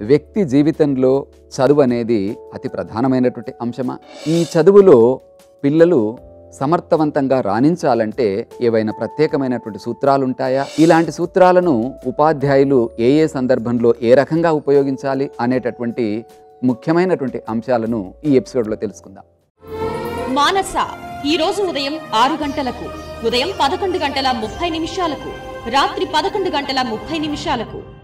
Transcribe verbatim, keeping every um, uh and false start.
వ్యక్తి జీవితంలో చదువు అనేది అతి ప్రధానమైనటువంటి అంశమా? ఈ చదువులో పిల్లలు సమర్థవంతంగా రాణించాలంటే ఏవైనా ప్రత్యేకమైనటువంటి సూత్రాలు ఉంటాయా? ఇలాంటి సూత్రాలను ఉపాధ్యాయులు ఏ ఏ సందర్భంలో ఏ రకంగా ఉపయోగించాలి అనేటటువంటి ముఖ్యమైనటువంటి అంశాలను ఈ ఎపిసోడ్లో తెలుసుకుందాం. మానస ఈ రోజు ఉదయం ఆరు గంటలకు, ఉదయం పదకొండు గంటల ముప్పై నిమిషాలకు, రాత్రి పదకొండు గంటల ముప్పై నిమిషాలకు.